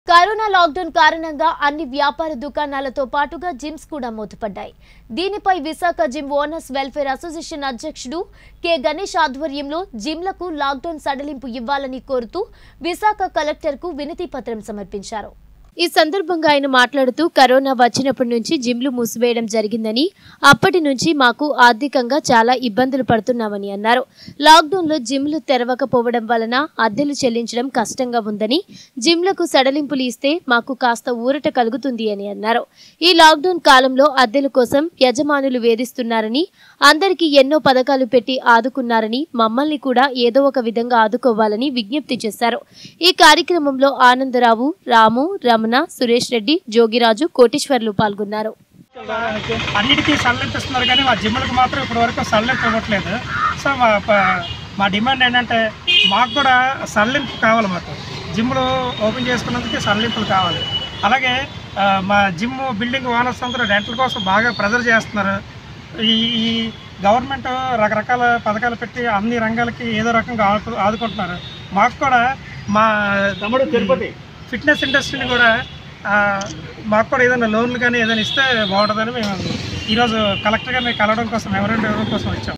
Corona lockdown కారణంగా అన్ని వ్యాపార దుకాణాలతో పాటుగా జిమ్స్ కూడా మూతపడ్డాయి. దీనిపై Visakha gym owners welfare association అధ్యక్షుడు కె గణేష్ ఆధ్వర్యంలో జిమ్లకు లాక్డౌన్ సడలింపు ఇవ్వాలని కోరుతూ విశాఖ కలెక్టర్కు వినతి పత్రం సమర్పించారు. ఈ సందర్భంగా ఆయన మాట్లాడుతూ కరోనా వచ్చినప్పటి నుంచి జిమ్లు మూసివేయడం జరిగిందని, అప్పటి నుంచి మాకు ఆర్థికంగా చాలా ఇబ్బందులు పడుతున్నామని అన్నారు. లాక్డౌన్లో జిమ్లు తెరవకపోవడం వలన అద్దెలు చెల్లించడం కష్టంగా ఉందని, జిమ్లకు సడలింపులు ఇస్తే మాకు కాస్త ఊరట కలుగుతుంది అని అన్నారు. ఈ లాక్డౌన్ కాలంలో అద్దెల కోసం యజమానులు వేధిస్తున్నారని, అందరికీ ఎన్నో పథకాలు పెట్టి ఆదుకున్నారని, మమ్మల్ని కూడా ఏదో ఒక విధంగా ఆదుకోవాలని విజ్ఞప్తి చేశారు. ఈ కార్యక్రమంలో ఆనందరావు, రాము, రమణ, సురేష్ రెడ్డి, జోగిరాజు, కోటేశ్వర్లు పాల్గొన్నారు. అన్నిటికీ సడలింపిస్తున్నారు కానీ మా జిమ్లకు మాత్రం ఇప్పటి వరకు సడలింపు ఇవ్వట్లేదు. సో మా డిమాండ్ ఏంటంటే మాకు కూడా సడలింపు కావాలి. మాకు జిమ్లు ఓపెన్ చేసుకున్నందుకు సడలింపులు కావాలి. అలాగే మా జిమ్ బిల్డింగ్ ఓనర్స్ అందరూ రెంట్ల కోసం బాగా ప్రెజర్ చేస్తున్నారు. ఈ గవర్నమెంట్ రకరకాల పథకాలు పెట్టి అన్ని రంగాలకి ఏదో రకంగా ఆదుకుంటున్నారు. మాకు కూడా మా తమ్ముడు తిరుపతి ఫిట్నెస్ ఇండస్ట్రీని కూడా మాకు కూడా ఏదైనా లోన్లు కానీ ఏదైనా ఇస్తే బాగుంటుందని మేము ఈరోజు కలెక్టర్ గారిని కలవడం కోసం, మెమోరాండం ఇవ్వడం కోసం వచ్చాం.